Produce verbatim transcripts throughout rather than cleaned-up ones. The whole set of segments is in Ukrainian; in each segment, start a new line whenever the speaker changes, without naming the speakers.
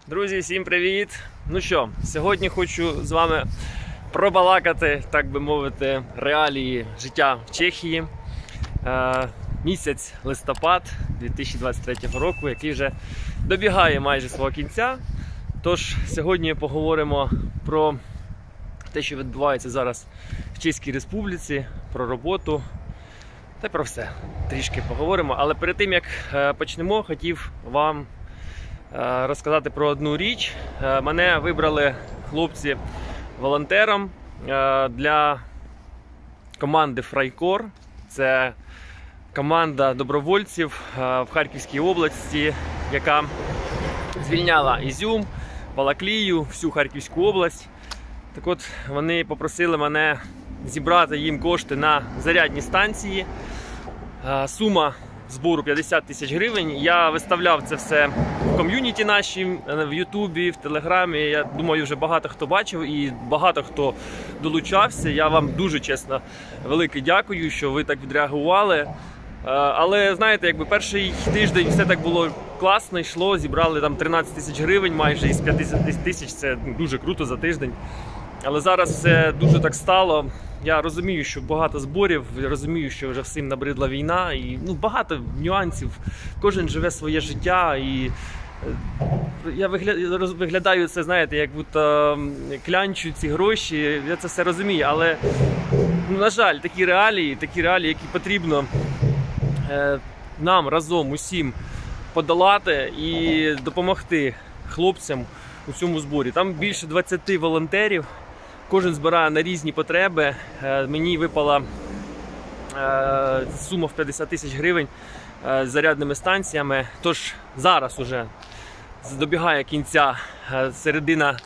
Друзі, всім привіт! Ну що, сьогодні хочу з вами пробалакати, так би мовити, реалії життя в Чехії. Е, місяць листопад дві тисячі двадцять третього року, який вже добігає майже свого кінця. Тож, сьогодні поговоримо про те, що відбувається зараз в Чеській Республіці, про роботу та про все. Трішки поговоримо. Але перед тим, як почнемо, хотів вам розказати про одну річ. Мене вибрали хлопці волонтером для команди Фрайкор. Це команда добровольців в Харківській області, яка звільняла Ізюм, Балаклію, всю Харківську область. Так от, вони попросили мене зібрати їм кошти на зарядні станції. Сума збору п'ятдесят тисяч гривень. Я виставляв це все в ком'юніті нашій, в Ютубі, в Телеграмі. Я думаю, вже багато хто бачив і багато хто долучався. Я вам дуже чесно велике дякую, що ви так відреагували. Але, знаєте, якби перший тиждень все так було класно, йшло, зібрали там тринадцять тисяч гривень майже із п'ятдесят тисяч, це дуже круто за тиждень. Але зараз все дуже так стало. Я розумію, що багато зборів, я розумію, що вже всім набридла війна, і ну, багато нюансів. Кожен живе своє життя, і я виглядаю це, знаєте, як будто клянчу ці гроші, я це все розумію, але, ну, на жаль, такі реалії, такі реалії, які потрібно е, нам разом усім подолати і допомогти хлопцям у цьому зборі. Там більше двадцяти волонтерів. Кожен збирає на різні потреби. Мені випала сума в п'ятдесят тисяч гривень з зарядними станціями. Тож зараз уже добігає кінця середина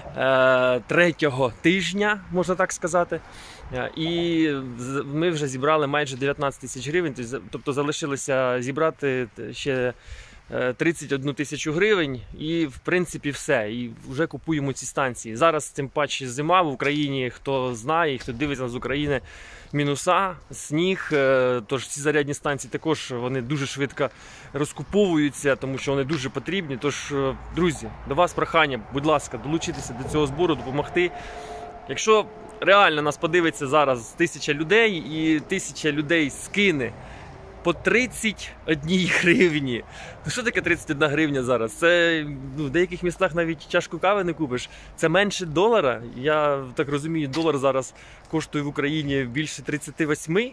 третього тижня, можна так сказати. І ми вже зібрали майже дев'ятнадцять тисяч гривень. Тобто залишилося зібрати ще тридцять одну тисячу гривень і, в принципі, все. І вже купуємо ці станції. Зараз, тим паче, зима в Україні, хто знає, хто дивиться з України, мінуса, сніг. Тож ці зарядні станції також вони дуже швидко розкуповуються, тому що вони дуже потрібні. Тож, друзі, до вас прохання, будь ласка, долучитися до цього збору, допомогти. Якщо реально нас подивиться зараз тисяча людей і тисяча людей скине по тридцять одній гривні. Ну що таке тридцять одна гривня зараз? Це, ну, в деяких містах навіть чашку кави не купиш. Це менше долара. Я так розумію, долар зараз коштує в Україні більше тридцять вісім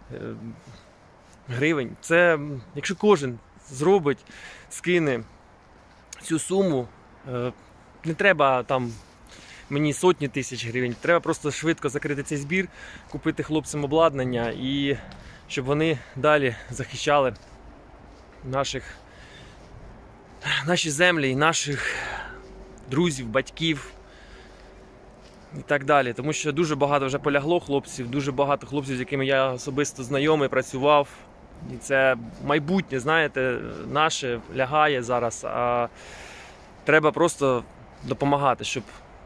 гривень. Це, якщо кожен зробить, скине цю суму, не треба там мені сотні тисяч гривень. Треба просто швидко закрити цей збір, купити хлопцям обладнання і щоб вони далі захищали наших, наші землі, наших друзів, батьків і так далі. Тому що дуже багато вже полягло хлопців, дуже багато хлопців, з якими я особисто знайомий, працював. І це майбутнє, знаєте, наше лягає зараз. А треба просто допомагати, щоб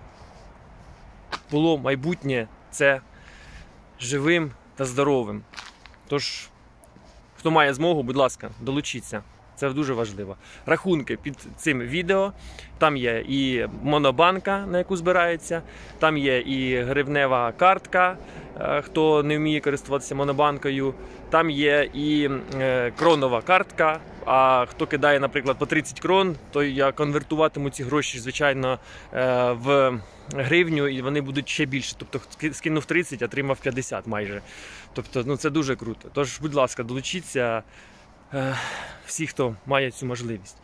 було майбутнє це живим та здоровим. Тож, хто має змогу, будь ласка, долучіться. Це дуже важливо. Рахунки під цим відео. Там є і монобанка, на яку збирається. Там є і гривнева картка, хто не вміє користуватися монобанкою. Там є і кронова картка. А хто кидає, наприклад, по тридцять крон, то я конвертуватиму ці гроші, звичайно, в гривню, і вони будуть ще більше. Тобто скинув тридцять, отримав п'ятдесят майже. Тобто, ну, це дуже круто. Тож, будь ласка, долучіться всі, хто має цю можливість.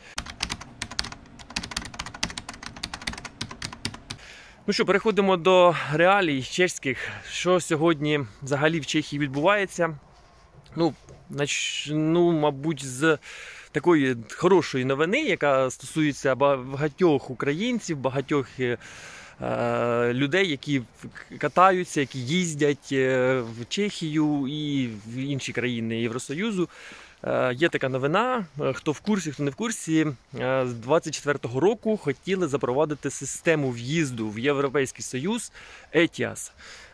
Ну що, переходимо до реалій чеських. Що сьогодні взагалі в Чехії відбувається? Ну, начну, мабуть, з такої хорошої новини, яка стосується багатьох українців, багатьох е, людей, які катаються, які їздять в Чехію і в інші країни Євросоюзу. Е, є така новина, хто в курсі, хто не в курсі, е, з двадцять четвертого року хотіли запровадити систему в'їзду в Європейський Союз ЕТІАС.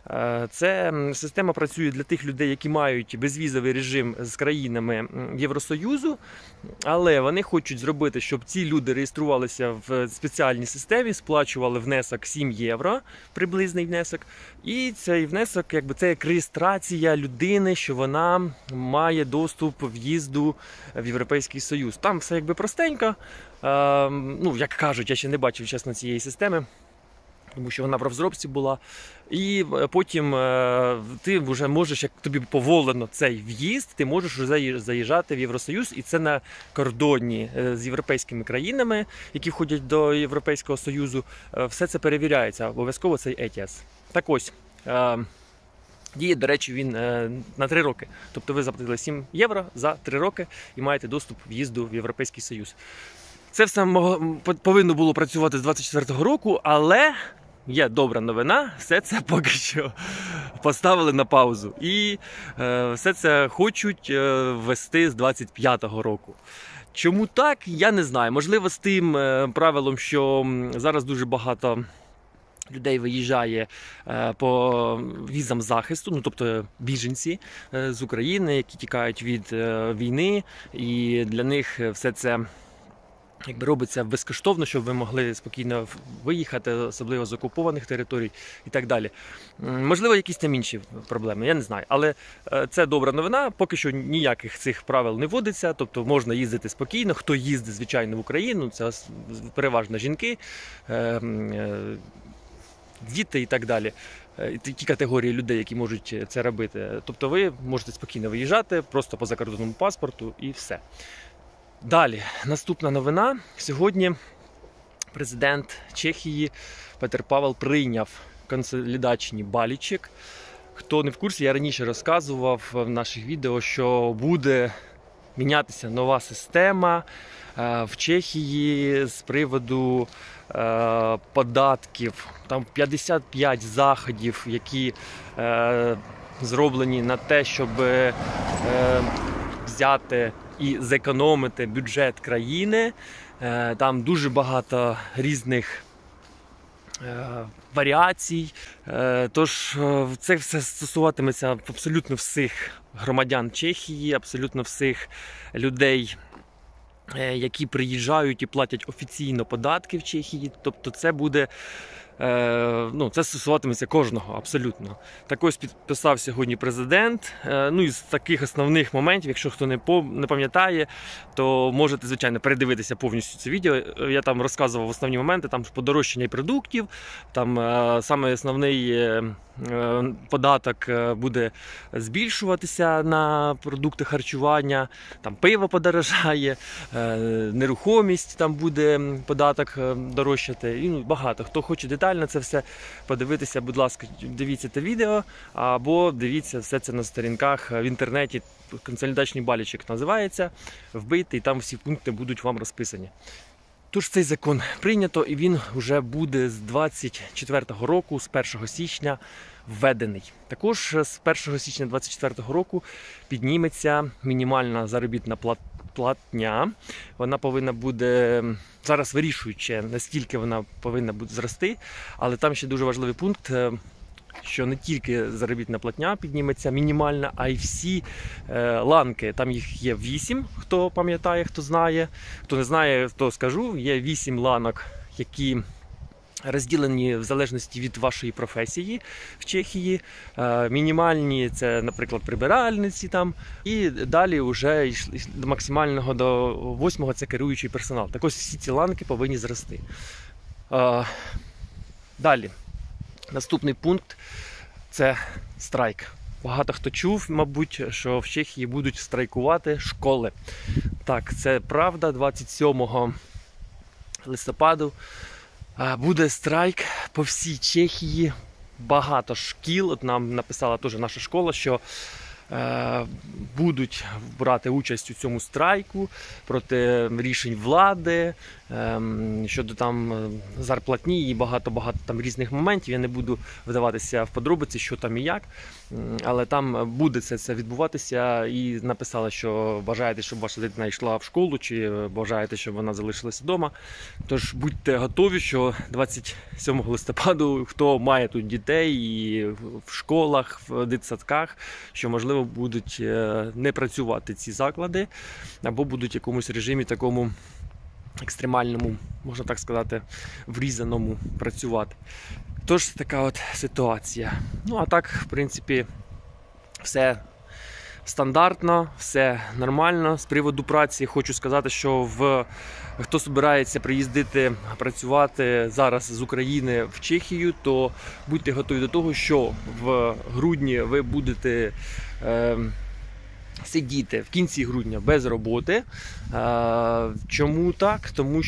Це система працює для тих людей, які мають безвізовий режим з країнами Євросоюзу, але вони хочуть зробити, щоб ці люди реєструвалися в спеціальній системі, сплачували внесок сім євро, приблизний внесок, і цей внесок, якби це як реєстрація людини, що вона має доступ в'їзду в Європейський Союз. Там все якби простенько, ну, як кажуть, я ще не бачив, чесно, цієї системи, тому що вона в розробці була. І потім ти вже можеш, як тобі поволено цей в'їзд, ти можеш вже заїжджати в Євросоюз, і це на кордоні з європейськими країнами, які входять до Європейського Союзу. Все це перевіряється, обов'язково цей і ті ес. Так ось, діє, до речі, він на три роки. Тобто ви заплатили сім євро за три роки і маєте доступ в'їзду в Європейський Союз. Це все повинно було працювати з двадцять четвертого року, але є добра новина, все це поки що поставили на паузу. І е, все це хочуть е, ввести з двадцять п'ятого року. Чому так, я не знаю. Можливо, з тим е, правилом, що зараз дуже багато людей виїжджає е, по візам захисту, ну тобто біженці е, з України, які тікають від е, війни, і для них все це якби робиться безкоштовно, щоб ви могли спокійно виїхати, особливо з окупованих територій і так далі. Можливо, якісь там інші проблеми, я не знаю. Але це добра новина, поки що ніяких цих правил не вводиться, тобто можна їздити спокійно. Хто їздить, звичайно, в Україну, це переважно жінки, діти і так далі. Ті категорії людей, які можуть це робити. Тобто ви можете спокійно виїжджати, просто по закордонному паспорту і все. Далі, наступна новина. Сьогодні президент Чехії Петр Павел прийняв консолідаційний балічок. Хто не в курсі, я раніше розказував в наших відео, що буде мінятися нова система в Чехії з приводу податків. Там п'ятдесят п'ять заходів, які зроблені на те, щоб взяти і зекономити бюджет країни. Там дуже багато різних варіацій. Тож це все стосуватиметься абсолютно всіх громадян Чехії, абсолютно всіх людей, які приїжджають і платять офіційно податки в Чехії. Тобто це буде, ну, це стосуватиметься кожного абсолютно. Так ось підписав сьогодні президент. Ну, із таких основних моментів, якщо хто не пам'ятає, то можете, звичайно, передивитися повністю це відео. Я там розказував основні моменти, там подорожчання і продуктів, там саме основний податок буде збільшуватися на продукти харчування, там пиво подорожає, нерухомість, там буде податок дорожчати, і ну, багато. Хто хоче детально це все подивитися, будь ласка, дивіться це відео, або дивіться все це на сторінках в інтернеті. Консолідаційний балічок називається, вбийте, і там всі пункти будуть вам розписані. Тож цей закон прийнято, і він вже буде з двадцять четвертого року, з першого січня, введений. Також з першого січня двадцять четвертого року підніметься мінімальна заробітна платня. Вона повинна буде, зараз вирішуючи, наскільки вона повинна буде зрости, але там ще дуже важливий пункт, що не тільки заробітна платня підніметься мінімальна, а й всі е, ланки. Там їх є вісім, хто пам'ятає, хто знає. Хто не знає, то скажу. Є вісім ланок, які розділені в залежності від вашої професії в Чехії. Е, мінімальні – це, наприклад, прибиральниці там. І далі вже до максимального, до восьмого – це керуючий персонал. Так ось всі ці ланки повинні зрости. Е, далі. Наступний пункт – це страйк. Багато хто чув, мабуть, що в Чехії будуть страйкувати школи. Так, це правда, двадцять сьомого листопаду буде страйк по всій Чехії. Багато шкіл, от нам написала теж наша школа, що будуть брати участь у цьому страйку проти рішень влади, щодо там зарплатні і багато-багато там різних моментів. Я не буду вдаватися в подробиці, що там і як, але там буде це, це відбуватися. І написали, що бажаєте, щоб ваша дитина йшла в школу, чи бажаєте, щоб вона залишилася вдома. Тож будьте готові, що двадцять сьомого листопаду, хто має тут дітей і в школах, в дитсадках, що можливо будуть не працювати ці заклади, або будуть в якомусь режимі такому екстремальному, можна так сказати, врізаному працювати. Тож така от ситуація. Ну а так, в принципі, все стандартно, все нормально. З приводу праці хочу сказати, що в хто збирається приїздити працювати зараз з України в Чехію, то будьте готові до того, що в грудні ви будете е, сидіти в кінці грудня без роботи. Е, чому так? Тому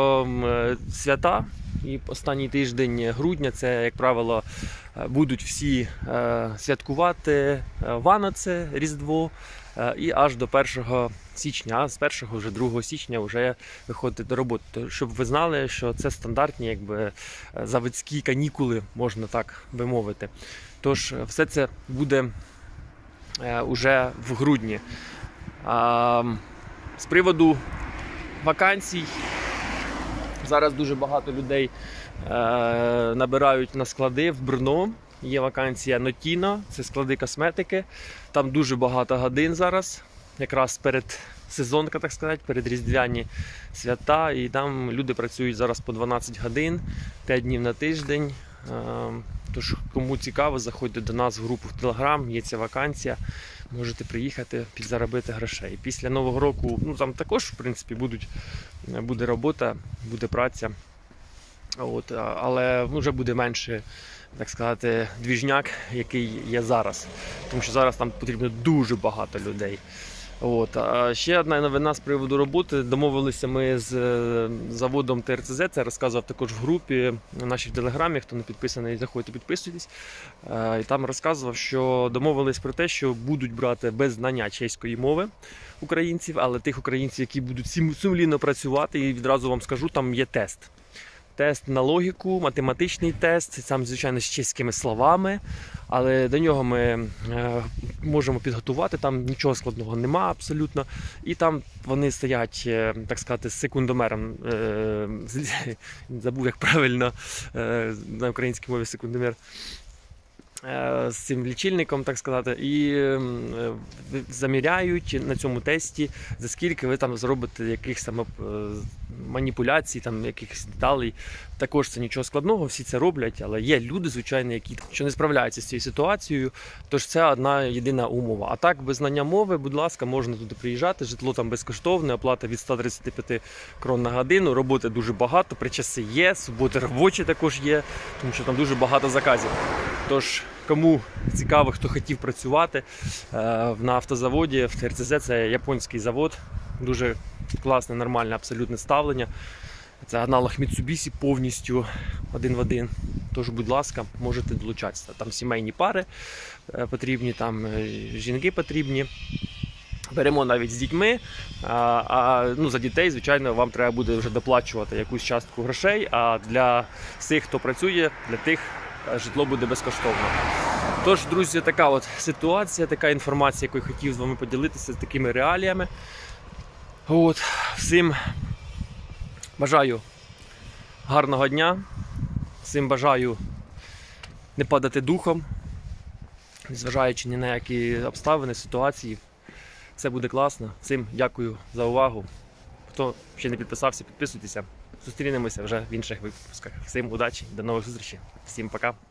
що свята і останній тиждень грудня, це, як правило, будуть всі е, святкувати Ваноце, Різдво, е, і аж до першого січня, а з першого вже другого січня вже виходити до роботи. Щоб ви знали, що це стандартні якби заводські канікули, можна так би мовити. Тож все це буде е, уже в грудні. А, з приводу вакансій, зараз дуже багато людей е, набирають на склади в Брно. Є вакансія Нотіно, це склади косметики. Там дуже багато годин зараз, якраз перед сезонка, так сказати, перед різдвяні свята. І там люди працюють зараз по дванадцять годин, п'ять днів на тиждень. Е, тож, кому цікаво, заходьте до нас в групу в Телеграм, є ця вакансія. Можете приїхати, підзаробити грошей. Після Нового року, ну там також, в принципі, будуть, буде робота, буде праця. От, але вже буде менше, так сказати, двіжняк, який є зараз. Тому що зараз там потрібно дуже багато людей. От. А ще одна новина з приводу роботи. Домовилися ми з заводом Т Р Ц З, це розказував також в групі в нашій телеграмі, хто не підписаний, заходьте, підписуйтесь. І там розказував, що домовились про те, що будуть брати без знання чеської мови українців, але тих українців, які будуть сумлінно працювати, і відразу вам скажу, там є тест. Тест на логіку, математичний тест, сам, звичайно, з чеськими словами, але до нього ми е, можемо підготувати, там нічого складного нема абсолютно. І там вони стоять, е, так сказати, з секундомером, е, забув, як правильно е, на українській мові секундомер, з цим лічильником, так сказати, і заміряють на цьому тесті, за скільки ви там зробите якихось там маніпуляцій, там якихось деталей. Також це нічого складного, всі це роблять, але є люди, звичайно, які що не справляються з цією ситуацією, тож це одна єдина умова. А так, без знання мови, будь ласка, можна туди приїжджати, житло там безкоштовне, оплата від ста тридцяти п'яти крон на годину, роботи дуже багато, причаси є, суботи робочі також є, тому що там дуже багато заказів. Тож, кому цікаво, хто хотів працювати на автозаводі, в Т Р Ц З, це японський завод, дуже класне, нормальне, абсолютне ставлення. Це аналог Mitsubishi повністю один в один. Тож, будь ласка, можете долучатися. Там сімейні пари потрібні, там жінки потрібні. Беремо навіть з дітьми, а, а ну, за дітей, звичайно, вам треба буде вже доплачувати якусь частку грошей, а для всіх, хто працює, для тих житло буде безкоштовно. Тож, друзі, така от ситуація, така інформація, яку я хотів з вами поділитися, з такими реаліями. От, всім бажаю гарного дня, всім бажаю не падати духом, незважаючи ні на які обставини, ситуації. Все буде класно. Всім дякую за увагу. Хто ще не підписався, підписуйтеся. Зустрінемося вже в інших випусках. Всім удачі, до нових зустрічей. Всім пока.